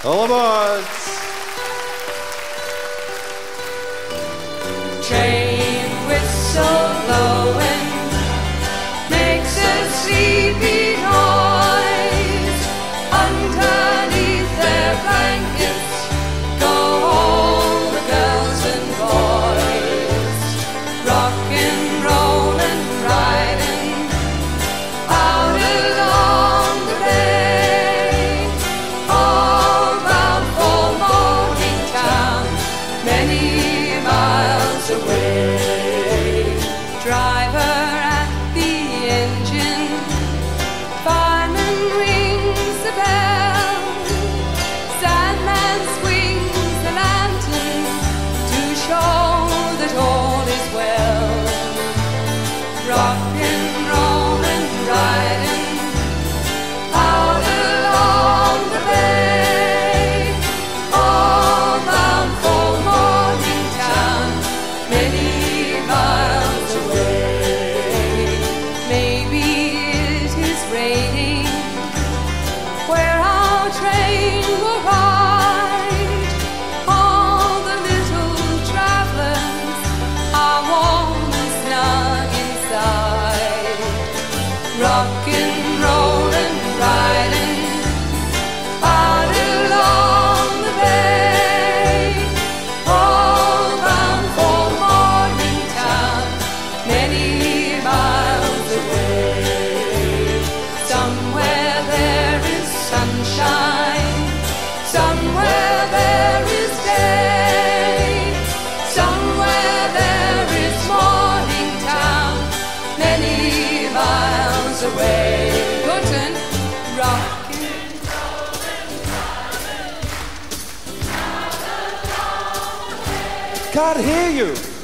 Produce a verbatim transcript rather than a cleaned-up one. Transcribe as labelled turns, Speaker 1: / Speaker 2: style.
Speaker 1: All aboard!
Speaker 2: Train whistle blowing makes a sleepy noise. Underneath their blankets go all the girls and boys, rockin', rollin', riding out along the bay, all bound for Morningtown, many miles away. Driver at the engine, fireman rings the bell, Sandman swings the lantern to show that all is well. Rockin', rollin', riding out along the bay, all bound for Morningtown, many miles away. Maybe it is raining where our train will ride. All the little travelers are warm and snug inside. Rockin', rollin', riding out along the bay, all bound for Morningtown, many miles away. Somewhere there is sunshine, somewhere there is day, somewhere there is Morningtown, many miles away. Your turn. Rockin',
Speaker 1: Can't hear you!